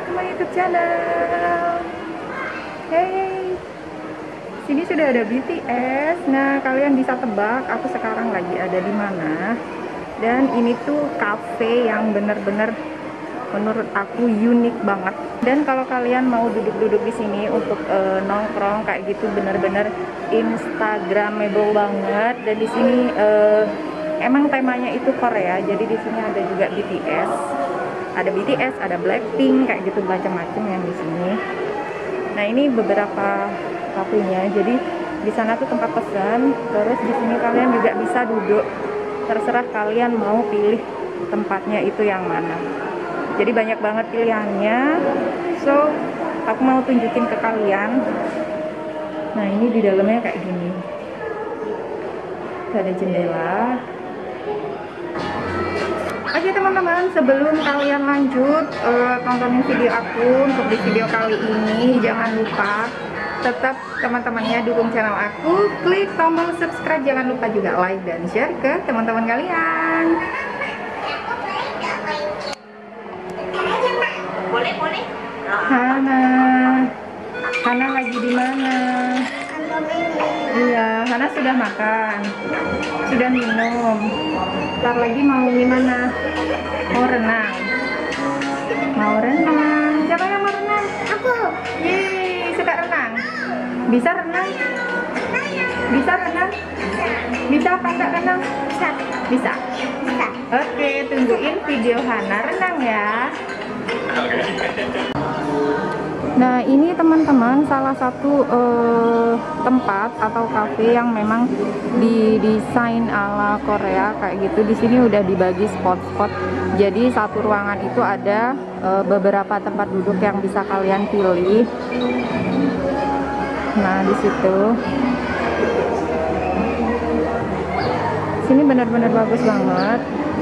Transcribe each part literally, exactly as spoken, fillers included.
to my YouTube channel. Hey, sini sudah ada B T S. Nah, kalian bisa tebak aku sekarang lagi ada di mana. Dan ini tuh cafe yang bener-bener menurut aku unik banget. Dan kalau kalian mau duduk-duduk di sini untuk uh, nongkrong kayak gitu, bener-bener instagramable banget. Dan di sini uh, emang temanya itu Korea. Jadi di sini ada juga B T S, ada B T S, ada Blackpink, kayak gitu macam-macam yang di sini. Nah, ini beberapa kafenya. Jadi di sana tuh tempat pesan. Terus di sini kalian juga bisa duduk. Terserah kalian mau pilih tempatnya itu yang mana. Jadi banyak banget pilihannya. So, aku mau tunjukin ke kalian. Nah, ini di dalamnya kayak gini. Ada jendela. Oke teman-teman, sebelum kalian lanjut uh, tontonin video aku untuk di video kali ini, jangan lupa tetap teman-temannya dukung channel aku, klik tombol subscribe, jangan lupa juga like dan share ke teman-teman kalian. Boleh-boleh. Hana, Hana lagi di mana? Iya, Hana sudah makan, sudah minum. Ntar lagi mau gimana? Mau renang? Mau renang? Siapa yang mau renang? Aku. Yeay, suka renang? Bisa renang? Bisa renang? Bisa apa enggak renang? Bisa. Bisa? Bisa. Oke, tungguin video Hana renang ya. Nah, ini teman-teman salah satu uh, tempat atau cafe yang memang didesain ala Korea kayak gitu. Di sini udah dibagi spot-spot. Jadi satu ruangan itu ada uh, beberapa tempat duduk yang bisa kalian pilih. Nah, di situ. Sini benar-benar bagus banget.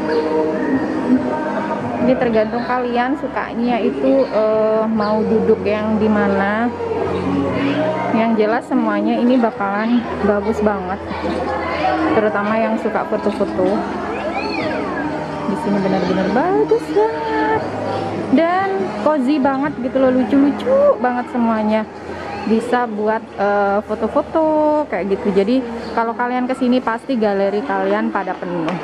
Ini tergantung kalian sukanya itu uh, mau duduk yang di mana. Yang jelas semuanya ini bakalan bagus banget. Terutama yang suka foto-foto. Di sini benar-benar bagus banget. Dan cozy banget gitu loh, lucu-lucu banget semuanya. Bisa buat foto-foto uh, kayak gitu. Jadi kalau kalian kesini pasti galeri kalian pada penuh.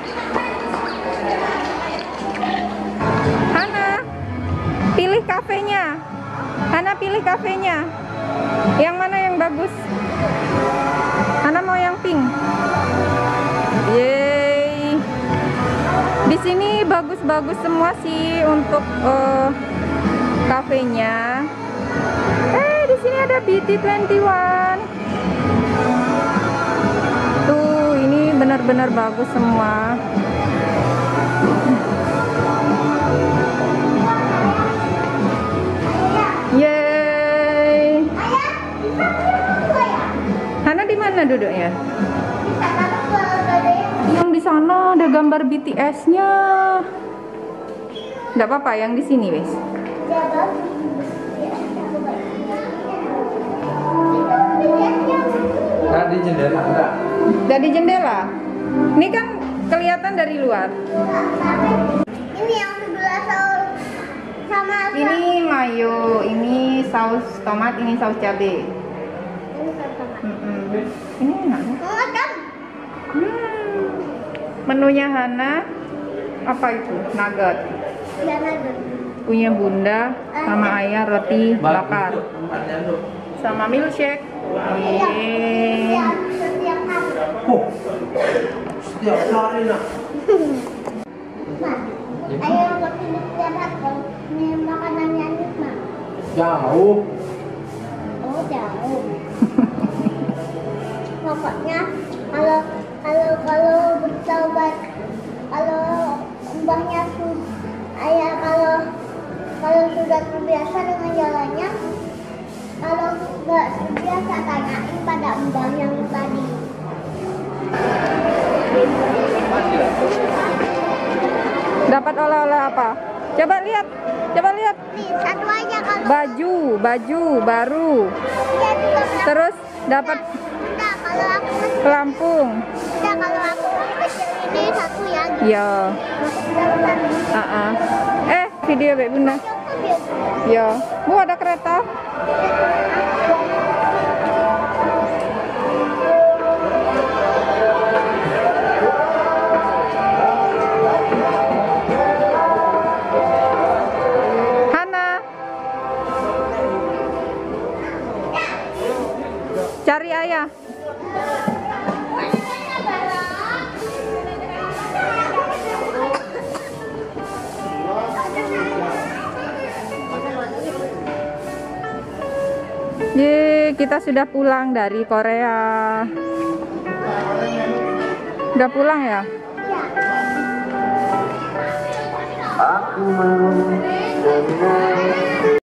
Pilih kafenya. Hana pilih kafenya. Yang mana yang bagus? Hana mau yang pink. Yeay. Di sini bagus-bagus semua sih untuk uh, kafenya. Eh, di sini ada B T dua puluh satu. Tuh, ini benar-benar bagus semua. Yeay. Hana di mana duduknya? Yang di sana ada gambar B T S-nya. Enggak apa-apa, yang di sini, wes. Tadi jendela enggak? Dari jendela. Ini kan kelihatan dari luar. Ini yang sebelah saus sama Ini mayo, ini saus tomat, ini saus cabai. ini sama. Mm-mm. Ini enak. Oh, kan? Hmm. Menunya Hana apa itu? Nugget. Ya, nugget. Punya bunda sama ayah roti bakar sama milkshake. Yeay. Ya, setiap hari. Oh, setiap hari nak. Mak, ayo buat hidup setiap hari. Ini makanannya enak, Mak. Jauh. Oh, jauh. Pokoknya kalau kalau kalau bersahabat, kalau mbahnya su- ayah kalau kalau sudah terbiasa dengan jalannya, kalau nggak terbiasa tanyain pada mbah yang tadi. Dapat oleh-oleh apa? Coba lihat, coba lihat. Nih, satu aja kalau Baju, baju baru. dia juga pernah. Terus dapat Udah, kalau aku masih pelampung. udah kalau aku masih kecil ini satu ya. Ya. Aku dapat satu. Uh-uh. Eh, video Bek Bunda. Cukup ya. Ya, Bu ada kereta. Hana, cari ayah. Ye, kita sudah pulang dari Korea. Udah pulang ya? Aku mau